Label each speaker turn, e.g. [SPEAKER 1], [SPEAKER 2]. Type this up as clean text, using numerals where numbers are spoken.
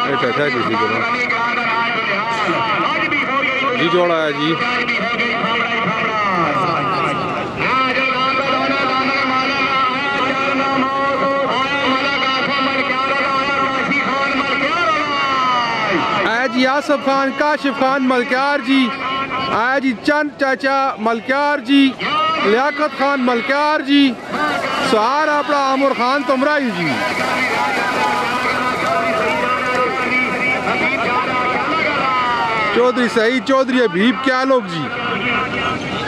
[SPEAKER 1] था किसी को जी जोड़ा है जी। जी आसफ खान, काशिफ खान मलक्यार जी, आया जी चंद चाचा मलक्यार जी, लियाकत खान मलक्यार जी, सहार अपना आमुर खान तुमराई जी। चौधरी सईद चौधरी हबीब क्या लोग जी।